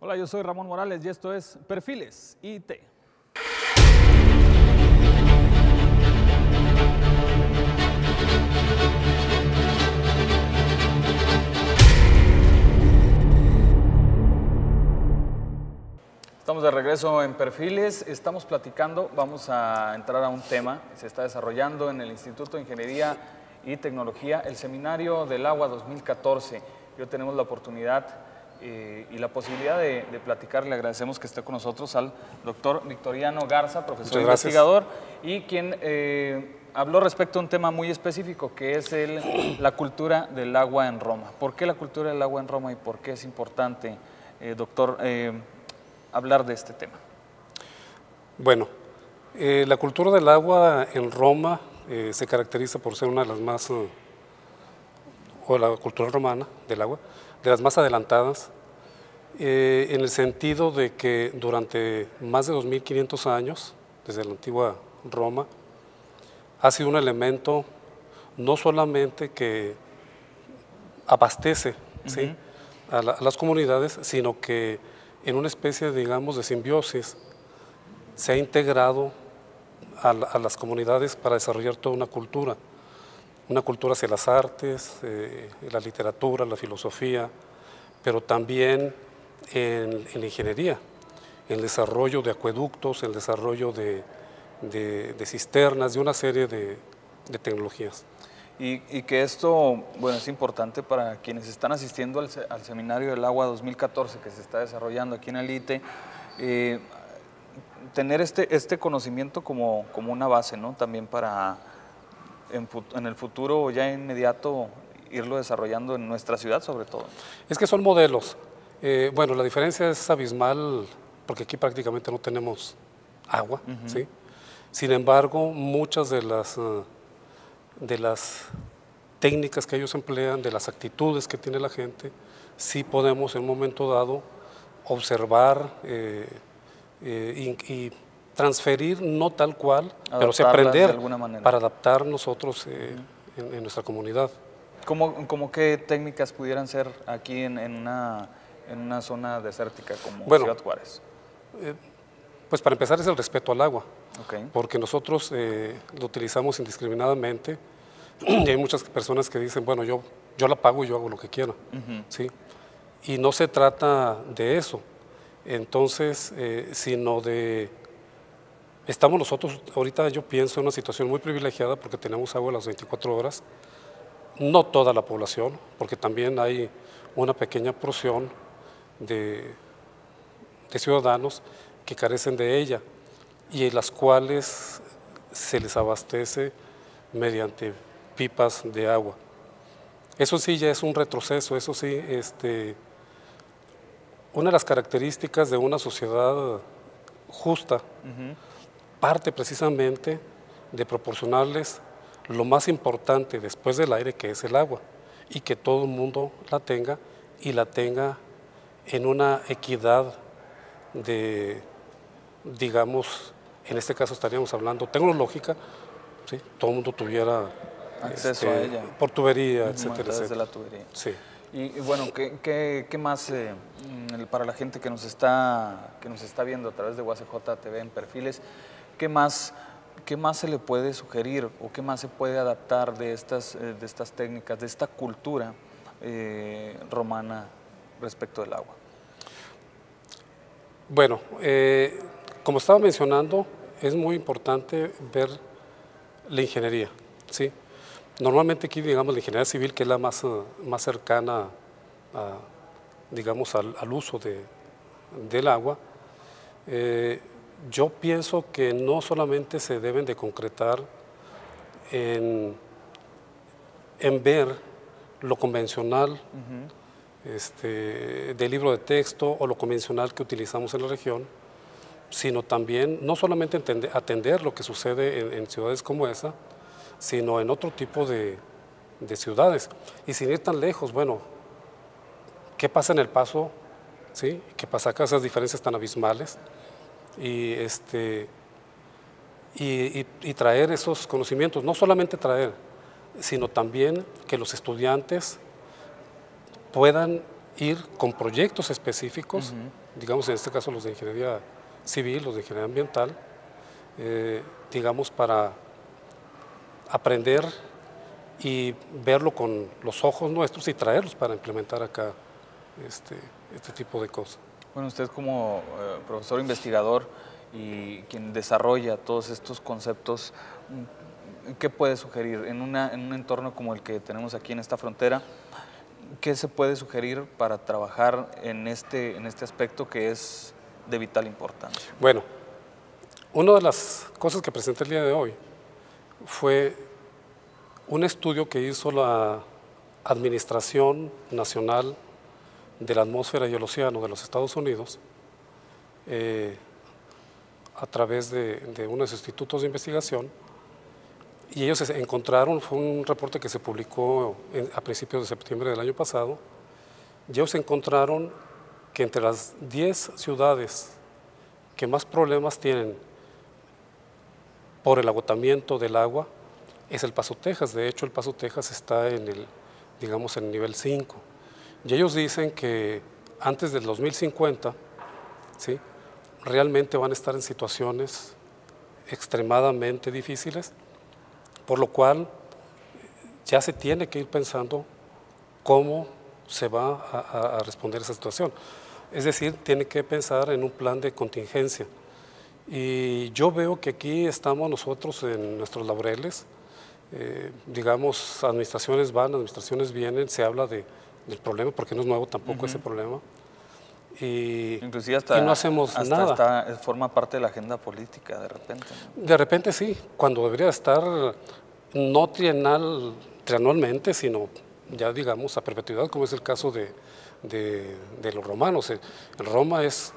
Hola, yo soy Ramón Morales y esto es Perfiles IT. Estamos de regreso en Perfiles, estamos platicando, vamos a entrar a un tema que se está desarrollando en el Instituto de Ingeniería y Tecnología, el Seminario del Agua 2014. Hoy tenemos la oportunidad y la posibilidad de platicar. Le agradecemos que esté con nosotros al doctor Victoriano Garza, profesor investigador, y quien habló respecto a un tema muy específico, que es la cultura del agua en Roma. ¿Por qué la cultura del agua en Roma y por qué es importante, doctor, hablar de este tema? Bueno, la cultura del agua en Roma se caracteriza por ser una de las más, o la cultura romana del agua, de las más adelantadas, en el sentido de que durante más de 2500 años, desde la antigua Roma, ha sido un elemento no solamente que abastece ¿sí? a las comunidades, sino que en una especie, digamos, de simbiosis se ha integrado a las comunidades para desarrollar toda una cultura hacia las artes, la literatura, la filosofía, pero también en la ingeniería, en el desarrollo de acueductos, el desarrollo de cisternas, de una serie de tecnologías. Y que esto, bueno, es importante para quienes están asistiendo al Seminario del Agua 2014 que se está desarrollando aquí en el ITE, tener este conocimiento como una base, ¿no? También para en el futuro ya inmediato irlo desarrollando en nuestra ciudad sobre todo. Es que son modelos. Bueno, la diferencia es abismal porque aquí prácticamente no tenemos agua, ¿sí? Sin embargo, muchas de las técnicas que ellos emplean, de las actitudes que tiene la gente, sí podemos en un momento dado observar y transferir, no tal cual, pero sí aprender para adaptar nosotros en nuestra comunidad. ¿Cómo qué técnicas pudieran ser aquí en una zona desértica como Ciudad Juárez? Pues para empezar es el respeto al agua, okay, porque nosotros lo utilizamos indiscriminadamente y hay muchas personas que dicen, bueno, yo la pago y yo hago lo que quiera, ¿sí? Y no se trata de eso, entonces, sino de... Estamos nosotros, ahorita yo pienso, en una situación muy privilegiada porque tenemos agua a las 24 horas, no toda la población, porque también hay una pequeña porción de ciudadanos que carecen de ella y en las cuales se les abastece mediante pipas de agua. Eso sí ya es un retroceso, eso sí, una de las características de una sociedad justa parte precisamente de proporcionarles lo más importante después del aire, que es el agua, y que todo el mundo la tenga y la tenga en una equidad de, digamos, en este caso estaríamos hablando tecnológica, ¿sí? Todo el mundo tuviera acceso a ella por tubería, etcétera, etcétera. Desde la tubería. Sí. Y bueno, ¿qué más para la gente que nos está viendo a través de UACJ TV en Perfiles, qué más se le puede sugerir o qué más se puede adaptar de estas técnicas, de esta cultura romana respecto del agua? Bueno, como estaba mencionando, es muy importante ver la ingeniería, ¿sí? Normalmente aquí, digamos, la ingeniería civil, que es la más cercana, digamos, al uso del agua, yo pienso que no solamente se deben de concretar en ver lo convencional del libro de texto o lo convencional que utilizamos en la región, sino también no solamente atender lo que sucede en ciudades como esa, sino en otro tipo de ciudades. Y sin ir tan lejos, bueno, ¿qué pasa en El Paso? ¿Sí? ¿Qué pasa acá? Esas diferencias tan abismales. Y traer esos conocimientos, no solamente traer, sino también que los estudiantes puedan ir con proyectos específicos, digamos en este caso los de ingeniería civil, los de ingeniería ambiental, digamos para aprender y verlo con los ojos nuestros y traerlos para implementar acá este tipo de cosas. Bueno, usted como profesor investigador y quien desarrolla todos estos conceptos, ¿qué puede sugerir en un entorno como el que tenemos aquí en esta frontera? ¿Qué se puede sugerir para trabajar en este aspecto que es de vital importancia? Bueno, una de las cosas que presenté el día de hoy fue un estudio que hizo la Administración Nacional de la Atmósfera y el Océano de los Estados Unidos a través de unos institutos de investigación, y ellos encontraron, fue un reporte que se publicó a principios de septiembre del año pasado, y ellos encontraron que entre las 10 ciudades que más problemas tienen por el agotamiento del agua es El Paso, Texas. De hecho, El Paso, Texas está en el nivel 5. Y ellos dicen que antes del 2050, ¿sí?, realmente van a estar en situaciones extremadamente difíciles, por lo cual ya se tiene que ir pensando cómo se va a responder a esa situación. Es decir, tiene que pensar en un plan de contingencia. Y yo veo que aquí estamos nosotros en nuestros laureles, digamos, administraciones van, administraciones vienen, se habla del problema, porque no es nuevo tampoco ese problema, inclusive hasta, y no hacemos nada. Forma parte de la agenda política de repente, ¿no? De repente sí, cuando debería estar no trianualmente, sino ya digamos a perpetuidad, como es el caso de los romanos. En Roma es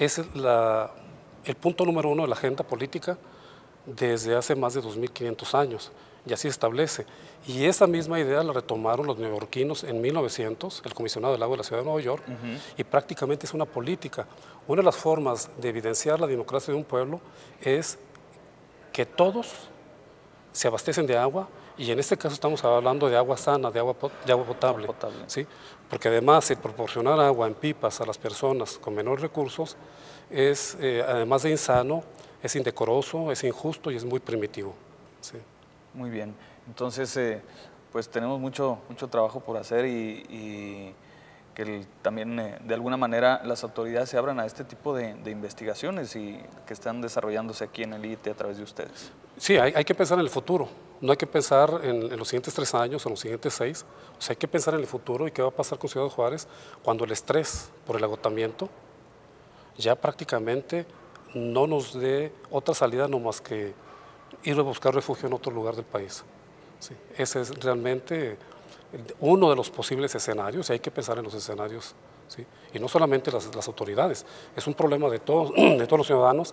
el punto número 1 de la agenda política desde hace más de 2500 años, y así se establece. Y esa misma idea la retomaron los neoyorquinos en 1900, el comisionado del agua de la ciudad de Nueva York, y prácticamente es una política. Una de las formas de evidenciar la democracia de un pueblo es que todos se abastecen de agua, y en este caso estamos hablando de agua sana, de agua potable. ¿Sí? Porque además el proporcionar agua en pipas a las personas con menores recursos es, además de insano, es indecoroso, es injusto y es muy primitivo. ¿Sí? Muy bien, entonces pues tenemos mucho trabajo por hacer y que también de alguna manera las autoridades se abran a este tipo de investigaciones y que están desarrollándose aquí en el IIT a través de ustedes. Sí, hay que pensar en el futuro, no hay que pensar en los siguientes 3 años o en los siguientes 6, o sea, hay que pensar en el futuro y qué va a pasar con Ciudad Juárez cuando el estrés por el agotamiento ya prácticamente no nos dé otra salida no más que ir a buscar refugio en otro lugar del país. Sí, ese es realmente uno de los posibles escenarios, y hay que pensar en los escenarios, ¿sí? Y no solamente las autoridades, es un problema de todos los ciudadanos,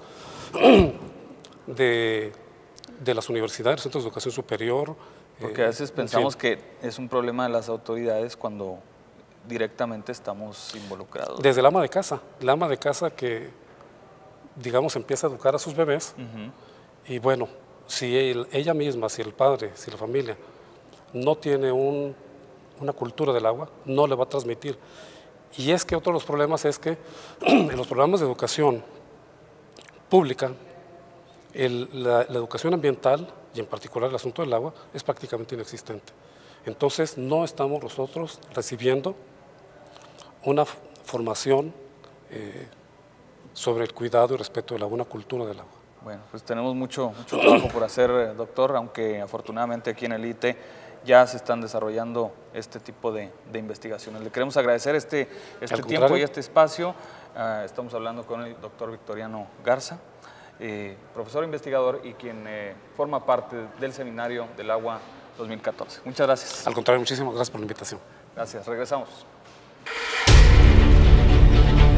de las universidades, centros de educación superior. Porque a veces pensamos que es un problema de las autoridades cuando directamente estamos involucrados. Desde la ama de casa que, digamos, empieza a educar a sus bebés, y bueno, si ella misma, si el padre, si la familia no tiene una cultura del agua, no le va a transmitir. Y es que otro de los problemas es que en los programas de educación pública, la educación ambiental, y en particular el asunto del agua, es prácticamente inexistente. Entonces no estamos nosotros recibiendo una formación sobre el cuidado y respeto del agua, una cultura del agua. Bueno, pues tenemos mucho trabajo por hacer, doctor, aunque afortunadamente aquí en el IIT ya se están desarrollando este tipo de investigaciones. Le queremos agradecer este tiempo y este espacio. Estamos hablando con el doctor Victoriano Garza, profesor investigador y quien forma parte del Seminario del Agua 2014. Muchas gracias. Al contrario, muchísimas gracias por la invitación. Gracias, regresamos.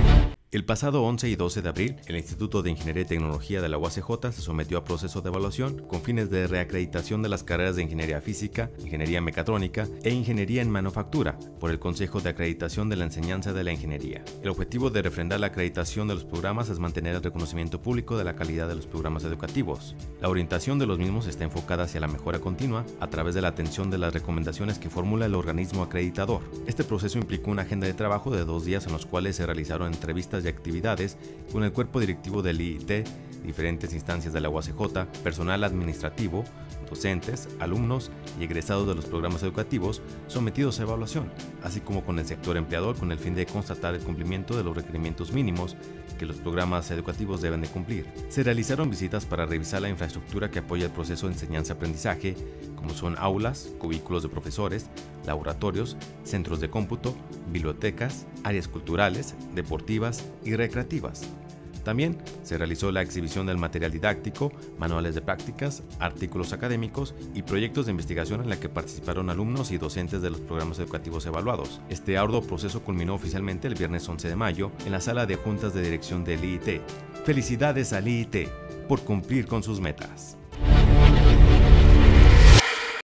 El pasado 11 y 12 de abril, el Instituto de Ingeniería y Tecnología de la UACJ se sometió a proceso de evaluación con fines de reacreditación de las carreras de Ingeniería Física, Ingeniería Mecatrónica e Ingeniería en Manufactura por el Consejo de Acreditación de la Enseñanza de la Ingeniería. El objetivo de refrendar la acreditación de los programas es mantener el reconocimiento público de la calidad de los programas educativos. La orientación de los mismos está enfocada hacia la mejora continua a través de la atención de las recomendaciones que formula el organismo acreditador. Este proceso implicó una agenda de trabajo de 2 días en los cuales se realizaron entrevistas y actividades con el cuerpo directivo del IIT, diferentes instancias de la UACJ, personal administrativo, docentes, alumnos y egresados de los programas educativos sometidos a evaluación, así como con el sector empleador con el fin de constatar el cumplimiento de los requerimientos mínimos que los programas educativos deben de cumplir. Se realizaron visitas para revisar la infraestructura que apoya el proceso de enseñanza-aprendizaje, como son aulas, cubículos de profesores, laboratorios, centros de cómputo, bibliotecas, áreas culturales, deportivas y recreativas. También se realizó la exhibición del material didáctico, manuales de prácticas, artículos académicos y proyectos de investigación en la que participaron alumnos y docentes de los programas educativos evaluados. Este arduo proceso culminó oficialmente el viernes 11 de mayo en la sala de juntas de dirección del IIT. Felicidades al IIT por cumplir con sus metas.